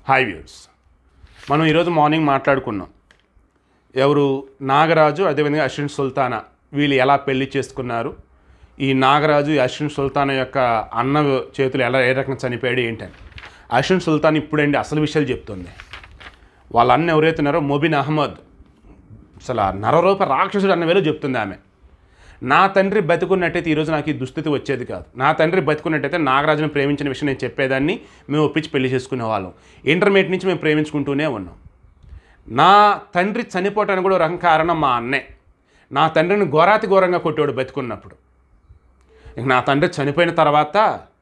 Hi viewers, మనం ఈరోజు morning మాట్లాడుకున్నాం. ఎవరు నాగరాజు అదేవిధంగా అశ్విన్ సుల్తానా వీళ్ళు ఎలా పెళ్లి చేసుకున్నారు, ఈ నాగరాజు అశ్విన్ సుల్తానా యొక్క అన్న చేతులు ఎలా ఏ రకంగా చనిపోయాడు ఏంటని. అశ్విన్ సుల్తాన్ ఇప్పుడండి అసలు విషయాలు చెప్తుంది. వాళ్ళ అన్న ఎవరైతే ఉన్నారో మొబిన్ అహ్మద్ అసలు నరరూప రాక్షసుడు అన్న వేలో చెప్తుంది ఆమె. నా తండ్రి బతుకున్నట్టయితే ఈరోజు నాకు ఈ దుస్థితి వచ్చేది కాదు. నా తండ్రి బతుకున్నట్టయితే నాగరాజును ప్రేమించిన విషయం నేను చెప్పేదాన్ని, మేము ఒప్పించి పెళ్లి చేసుకునే వాళ్ళం. ఇంటర్మీడియట్ నుంచి మేము ప్రేమించుకుంటూనే ఉన్నాం. నా తండ్రి చనిపోవటానికి కూడా రకం కారణం మా అన్నే. నా తండ్రిని ఘోరాతి ఘోరంగా కొట్టేవాడు బతుకున్నప్పుడు. ఇంక నా తండ్రి చనిపోయిన తర్వాత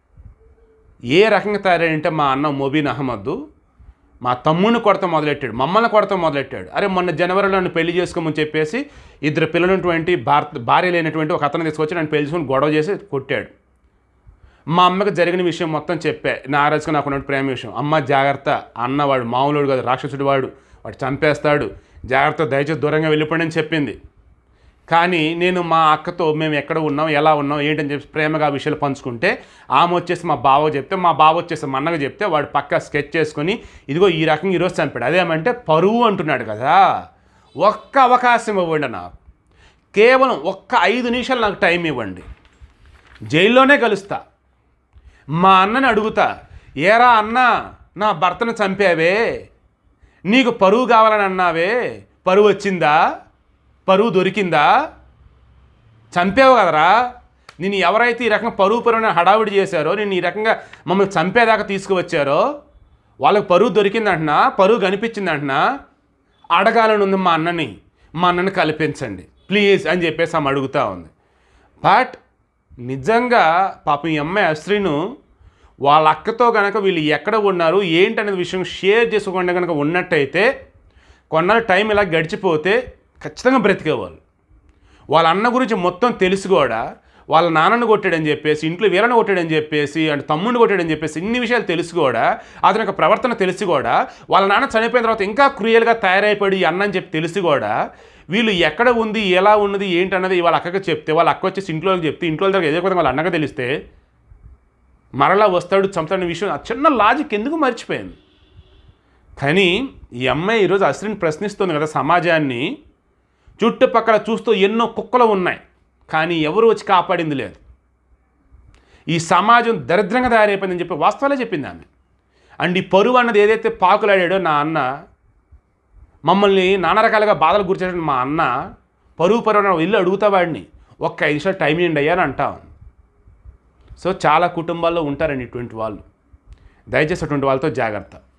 ఏ రకంగా తయారంటే మా అన్న మొబిన్ అహ్మద్ మా తమ్ముడిని కొడతాం మొదలెట్టాడు, మమ్మల్ని కొడతాం మొదలెట్టాడు. అరే మొన్న జనవరిలో నన్ను పెళ్లి చేసుకోమని చెప్పేసి ఇద్దరు పిల్లలైనటువంటి భార్య లేనటువంటి ఒక అతను తీసుకొచ్చి నన్ను పెళ్లి చేసుకుని గొడవ చేసి కొట్టాడు. మా అమ్మకి జరిగిన విషయం మొత్తం చెప్పా, నాగరాజుకు నాకు ఉన్నటువంటి ప్రేమ విషయం. అమ్మ జాగ్రత్త, అన్న వాడు మామూలుడు కాదు, రాక్షసుడు వాడు చంపేస్తాడు, జాగ్రత్త, దయచేసి దూరంగా వెళ్ళిపోండి అని చెప్పింది. కానీ నేను మా అక్కతో మేము ఎక్కడ ఉన్నాం, ఎలా ఉన్నాం ఏంటని చెప్పి ప్రేమగా ఆ విషయాలు పంచుకుంటే ఆమె వచ్చేసి మా బావ చెప్తే, మా బావ వచ్చేసి మా అన్నగా చెప్తే వాడు పక్కా స్కెచ్ చేసుకొని ఇదిగో ఈ రకంగా ఈరోజు చంపాడు. అదేమంటే పరువు అంటున్నాడు కదా. ఒక్క అవకాశం ఇవ్వండి నాకు, కేవలం ఒక్క 5 నిమిషాలు నాకు టైం ఇవ్వండి, జైల్లోనే కలుస్తా. మా అన్నని అడుగుతా, ఏరా అన్న నా భర్తను చంపావే, నీకు పరువు కావాలని అన్నావే, పరువు వచ్చిందా, పరువు దొరికిందా, చంపావు కదరా, నేను ఎవరైతే ఈ రకంగా పరువుని హడావిడి చేశారో, నేను ఈ రకంగా మమ్మల్ని చంపేదాకా తీసుకువచ్చారో వాళ్ళకి పరువు దొరికిందంటున్నా, పరువు కనిపించిందంటున్నా, అడగాలని ఉంది మా అన్నని కల్పించండి ప్లీజ్ అని చెప్పేసి ఆమె అడుగుతూ ఉంది. బట్ నిజంగా పాపం ఈ అమ్మాయి అశ్రీను వాళ్ళ అక్కతో కనుక వీళ్ళు ఎక్కడ ఉన్నారు ఏంటనేది విషయం షేర్ చేసుకోకుండా కనుక ఉన్నట్టయితే కొన్నాళ్ళు టైం ఇలా గడిచిపోతే ఖచ్చితంగా బ్రతికేవాళ్ళు. వాళ్ళ అన్న గురించి మొత్తం తెలిసి కూడా వాళ్ళ నాన్నను కొట్టాడని చెప్పేసి, ఇంట్లో వీళ్ళని కొట్టాడని చెప్పేసి, అంటే తమ్ముడిని కొట్టాడని చెప్పేసి ఇన్ని విషయాలు తెలిసి కూడా, అతని యొక్క ప్రవర్తన తెలిసి కూడా, వాళ్ళ నాన్న చనిపోయిన తర్వాత ఇంకా క్రూయల్గా తయారైపోయి అన్న అని చెప్పి తెలిసి కూడా వీళ్ళు ఎక్కడ ఉంది, ఎలా ఉన్నది ఏంటన్నది వాళ్ళ అక్కకి చెప్తే, వాళ్ళ అక్క వచ్చేసి ఇంట్లోకి చెప్తే, ఇంట్లో దగ్గర ఏదో వాళ్ళ అన్నగా తెలిస్తే మరలా వస్తాడు చంపుతాడనే విషయం ఆ చిన్న లాజిక్ ఎందుకు మర్చిపోయింది. కానీ ఈ అమ్మాయి ఈరోజు అశ్విని ప్రశ్నిస్తుంది కదా సమాజాన్ని. చుట్టుపక్కల చూస్తూ ఎన్నో కుక్కలు ఉన్నాయి, కానీ ఎవరు వచ్చి కాపాడింది లేదు. ఈ సమాజం దరిద్రంగా తయారైపోయిందని చెప్పి వాస్తవాలే చెప్పింది ఆమె. అండ్ ఈ పరువు అన్నది ఏదైతే పాకులాడాడో నా అన్న, మమ్మల్ని నానా రకాలుగా బాధలు గుర్చేసిన మా అన్న పరువు ఇల్లు అడుగుతా వాడిని ఒక్క 5 నిమిషాలు టైం ఇవ్వండి అయ్యా అని అంటాం. సో చాలా కుటుంబాల్లో ఉంటారండి ఇటువంటి వాళ్ళు. దయచేసి అటువంటి వాళ్ళతో జాగ్రత్త.